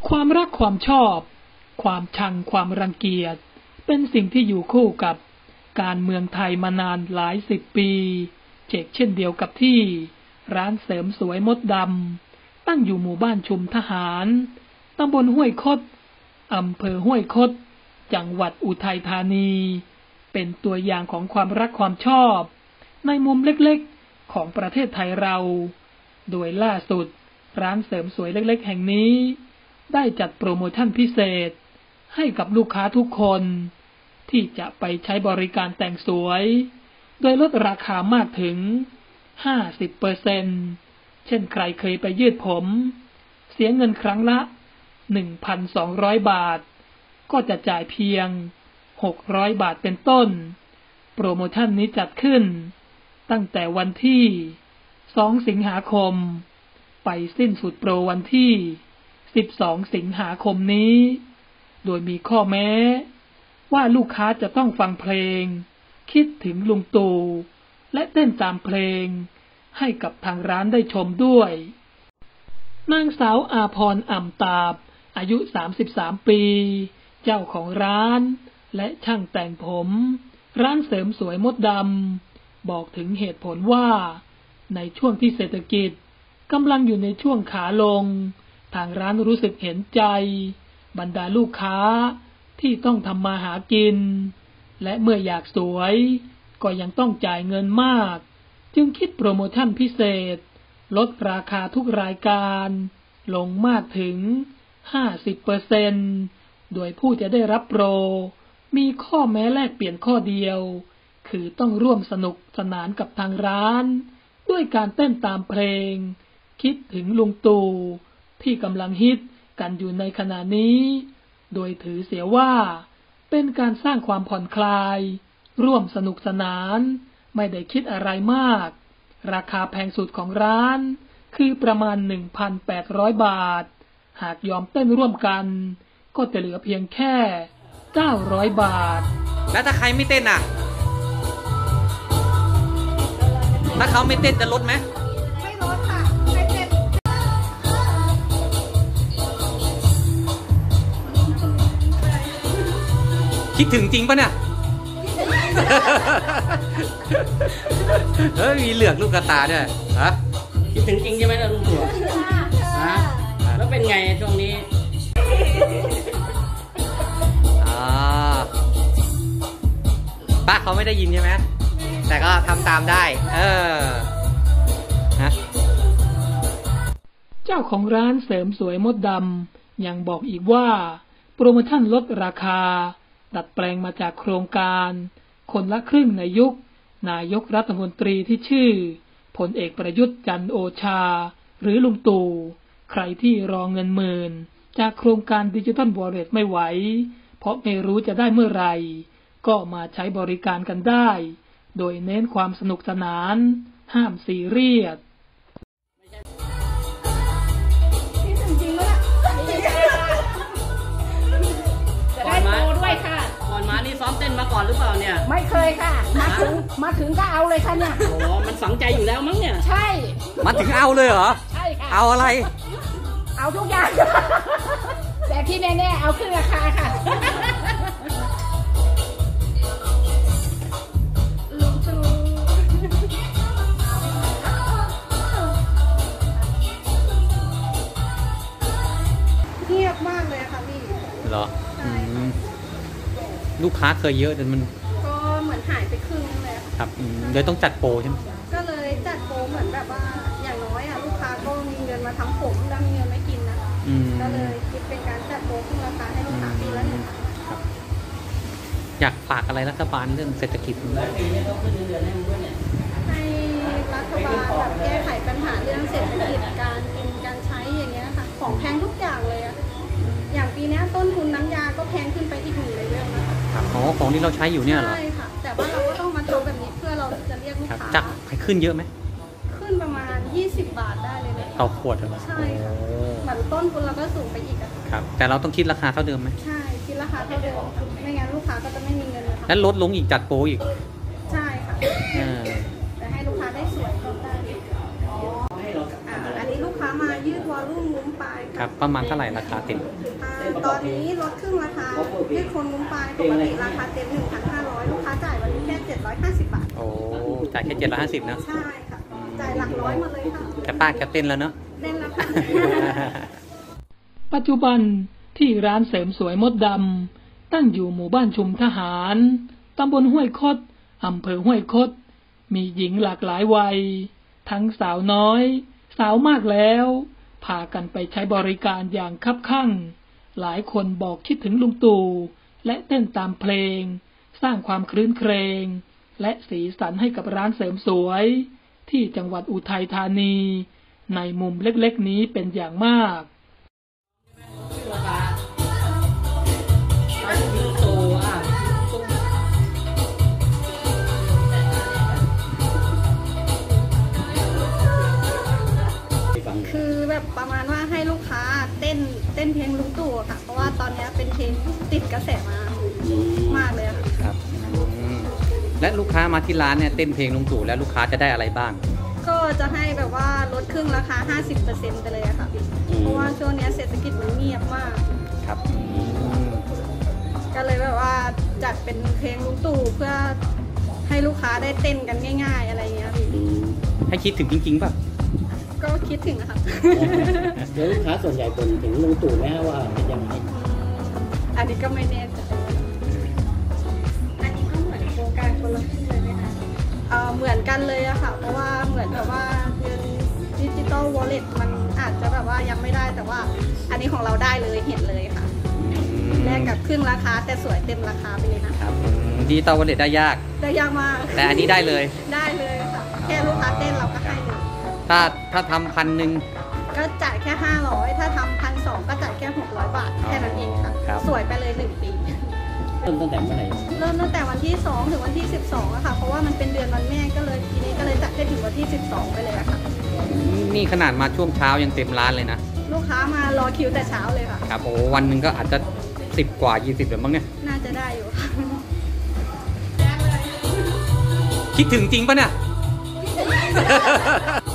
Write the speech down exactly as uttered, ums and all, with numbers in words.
ความรักความชอบความชังความรังเกียจเป็นสิ่งที่อยู่คู่กับการเมืองไทยมานานหลายสิบปีเช่นเช่นเดียวกับที่ร้านเสริมสวยมดดำตั้งอยู่หมู่บ้านชุมทหารตำบลห้วยคดอำเภอห้วยคดจังหวัดอุทัยธานีเป็นตัวอย่างของความรักความชอบในมุมเล็กๆของประเทศไทยเราโดยล่าสุดร้านเสริมสวยเล็กๆแห่งนี้ได้จัดโปรโมชั่นพิเศษให้กับลูกค้าทุกคนที่จะไปใช้บริการแต่งสวยโดยลดราคามากถึง ห้าสิบเปอร์เซ็นต์ เช่นใครเคยไปยืดผมเสียเงินครั้งละ หนึ่งพันสองร้อย บาทก็จะจ่ายเพียง หกร้อย บาทเป็นต้นโปรโมชั่นนี้จัดขึ้นตั้งแต่วันที่ สอง สิงหาคมไปสิ้นสุดโปรวันที่ สิบสอง สิงหาคมนี้โดยมีข้อแม้ว่าลูกค้าจะต้องฟังเพลงคิดถึงลุงตู่และเต้นตามเพลงให้กับทางร้านได้ชมด้วยนางสาวอาภรณ์อ่ำตาบอายุสามสิบสามปีเจ้าของร้านและช่างแต่งผมร้านเสริมสวยมดดำบอกถึงเหตุผลว่าในช่วงที่เศรษฐกิจกำลังอยู่ในช่วงขาลงทางร้านรู้สึกเห็นใจบรรดาลูกค้าที่ต้องทำมาหากินและเมื่ออยากสวยก็ยังต้องจ่ายเงินมากจึงคิดโปรโมชั่นพิเศษลดราคาทุกรายการลงมากถึง ห้าสิบเปอร์เซ็นต์ โดยผู้จะได้รับโปรมีข้อแม้แลกเปลี่ยนข้อเดียวคือต้องร่วมสนุกสนานกับทางร้านด้วยการเต้นตามเพลงคิดถึงลุงตู่ที่กำลังฮิตกันอยู่ในขณะนี้โดยถือเสียว่าเป็นการสร้างความผ่อนคลายร่วมสนุกสนานไม่ได้คิดอะไรมากราคาแพงสุดของร้านคือประมาณ หนึ่งพันแปดร้อย บาทหากยอมเต้นร่วมกันก็จะเหลือเพียงแค่เก้าร้อยบาทแล้วถ้าใครไม่เต้นอ่ะถ้าเขาไม่เต้นจะลดไหมไม่ลดค่ะไม่เต้นคิดถึงจริงปะเนี่ยเฮ้ยมีเหลือกลูกกระตาด้วยฮะคิดถึงจริงใช่ไหมล่ะลุงตู่ฮะแล้วเป็นไงช่วงนี้ป้าเขาไม่ได้ยินใช่ไหมแต่ก็ทำตามได้เออฮะเจ้าของร้านเสริมสวยมดดำยังบอกอีกว่าโปรโมชั่นลดราคาดัดแปลงมาจากโครงการคนละครึ่งในยุคนายกรัฐมนตรีที่ชื่อพลเอกประยุทธ์จันทร์โอชาหรือลุงตู่ใครที่รอเงินหมื่นจากโครงการดิจิทัลวอลเล็ตไม่ไหวเพราะไม่รู้จะได้เมื่อไหร่ก็มาใช้บริการกันได้โดยเน้นความสนุกสนานห้ามซีเรียสจะได้โตด้วยค่ะก่อนมานี่ซ้อมเต้นมาก่อนหรือเปล่าเนี่ยไม่เคยค่ะมาถึงมาถึงก็เอาเลยค่ะเนี่ยโอ้มันฝังใจอยู่แล้วมั้งเนี่ยใช่มาถึงเอาเลยเหรอใช่ค่ะเอาอะไรเอาทุกอย่างแต่ที่แน่ๆเอาขึ้นราคาค่ะเงียบมากเลยค่ะพี่เหรอลูกค้าเคยเยอะแต่มันก็เหมือนหายไปครึ่งเลยครับเดี๋ยวต้องจัดโปรใช่ไหมก็เลยจัดโปรเหมือนแบบว่าอย่างน้อยอ่ะลูกค้าก็มีเงินมาทำผมแล้วมีเงินไม่กินนะคะก็เลยคิดเป็นการจัดโปรขึ้นราคาให้ลูกค้าปีละหนึ่งครับอยากฝากอะไรรัฐบาลเรื่องเศรษฐกิจให้รัฐบาลแบบแก้ไขปัญหาเรื่องเศรษฐกิจการกินการใช้อย่างเงี้ยค่ะของแพงทุกอย่างเลยอะอย่างปีนี้ต้นทุนน้ำยาก็แพงขึ้นไปอีกหนึ่งเลเวลนะคะอ๋อของที่เราใช้อยู่เนี่ยเหรอใช่ค่ะแต่ว่าเราก็ต้องมาทำแบบนี้เพื่อเราจะเรียกลูกค้าจักขึ้นเยอะไหมขึ้นประมาณยี่สิบบาทได้เลยนะต่อขวดเหรอใช่ค่ะเหมือนต้นทุนเราก็สูงไปอีกอะครับแต่เราต้องคิดราคาเท่าเดิมไหมใช่คิดราคาเท่าเดิมไม่งั้นลูกค้าก็จะไม่มีเงินเลยค่ะแล้วลดลงอีกจัดโปรอีกใช่ค่ะแต่ให้ลูกค้าได้สวยก็ได้อันนี้ลูกค้ามายืดวอลลุ่มมุ้มปลายครับประมาณเท่าไหร่ราคาเต็มอ่าตอนนี้ลดครึ่งราคาที่คนมุ้งปลายปกติราคาเต็ม หนึ่งพันห้าร้อย ลูกค้าจ่ายวันนี้แค่ เจ็ดร้อยห้าสิบบาทโอ้จ่ายแค่เจ็ดร้อยห้าสิบนะใช่ค่ะ จ่ายหลักร้อยหมดเลยค่ะแต่ป้าแกเต้นแล้วเนาะเล่นแล้วค่ะปัจจุบันที่ร้านเสริมสวยมดดำตั้งอยู่หมู่บ้านชุมทหารตำบลห้วยคดอำเภอห้วยคดมีหญิงหลากหลายวัยทั้งสาวน้อยสาวมากแล้วพากันไปใช้บริการอย่างคับคั่งหลายคนบอกคิดถึงลุงตู่และเต้นตามเพลงสร้างความครื้นเครงและสีสันให้กับร้านเสริมสวยที่จังหวัดอุทัยธานีในมุมเล็กๆนี้เป็นอย่างมากราคาไปยูโตอ่ะคือแบบประมาณว่าให้ลูกค้าเต้นเต้นเพลงลุงตู่อะค่ะ เพราะว่าตอนนี้เป็นเพลงติดกระแสมามากเลยอะค่ะครับอืมและลูกค้ามาที่ร้านเนี่ยเต้นเพลงลุงตู่แล้วลูกค้าจะได้อะไรบ้างก็จะให้แบบว่าลดครึ่งราคา ห้าสิบเปอร์เซ็นต์ ไปเลยอะค่ะพี่เพราะว่าช่วงนี้เศรษฐกิจมันเงียบมากครับอืมก็เลยแบบว่าจัดเป็นเพลงลุงตู่เพื่อให้ลูกค้าได้เต้นกันง่าย ๆ อะไรเงี้ยพี่ให้คิดถึงจริงๆป่ะก็คิดถึงอะค่ะแล้วลูกค้าส่วนใหญ่บ่นถึงลุงตู่ไหมฮะว่าเป็นยังไงอันนี้ก็ไม่แน่ใจอันนี้ก็เหมือนโครงการคนละครึ่งเลยไหมคะเอ่อเหมือนกันเลยอะค่ะ เพราะว่าเหมือนแบบว่าเงินดิจิตอลวอลเล็ตมันอาจจะแบบว่ายังไม่ได้แต่ว่า อันนี้ของเราได้เลยเห็นเลยค่ะแลกกับครึ่งราคาแต่สวยเต็มราคาไปเลยนะครับดิจิตอลวอลเล็ตได้ยากได้ยากมากแต่อันนี้ได้เลยได้เลยค่ะ แค่ลูกค้าเต้นเราก็ให้เลยถ้าถ้าทำพันหนึ่งก็จ่ายแค่ห้าร้อยถ้าทำพันสองก็จ่ายแค่หกร้อยบาทแค่นั้นเองค่ะครับสวยไปเลยหนึ่งปีเริ่มตั้งแต่เมื่อไหร่เริ่มตั้งแต่วันที่สองถึงวันที่สิบสองอะค่ะ เพราะว่ามันเป็นเดือนวันแม่ก็เลยทีนี้ก็เลยจัดให้ถึงวันที่สิบสองไปเลยอะค่ะนี่ขนาดมาช่วงเช้ายังเต็มร้านเลยนะลูกค้ามารอคิวแต่เช้าเลยค่ะครับโอ้วันหนึ่งก็อาจจะสิบกว่ายี่สิบเลยมั้งเนี่ยน่าจะได้อยู่ค่ะคิดถึงจริงปะเนี่ย